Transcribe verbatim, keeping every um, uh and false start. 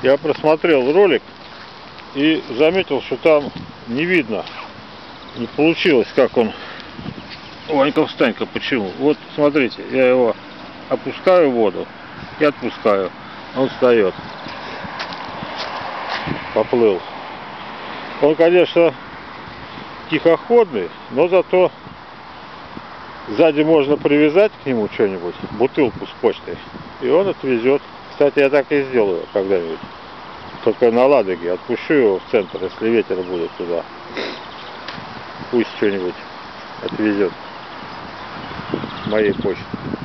Я просмотрел ролик и заметил, что там не видно, не получилось, как он. Ванька, встань-ка, почему? Вот, смотрите, я его опускаю в воду и отпускаю. Он встает. Поплыл. Он, конечно, тихоходный, но зато сзади можно привязать к нему что-нибудь, бутылку с почтой, и он отвезет. Кстати, я так и сделаю когда-нибудь. Только на Ладоге отпущу его в центр, если ветер будет туда. Пусть что-нибудь отвезет моей почтой.